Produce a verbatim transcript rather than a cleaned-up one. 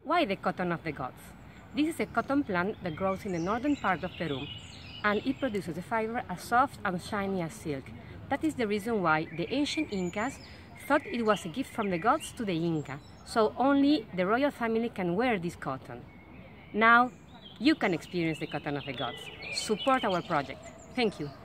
Why the cotton of the gods? This is a cotton plant that grows in the northern part of Peru, and it produces a fiber as soft and shiny as silk. That is the reason why the ancient Incas thought it was a gift from the gods to the Inca, so only the royal family can wear this cotton. Now, you can experience the cotton of the gods. Support our project. Thank you.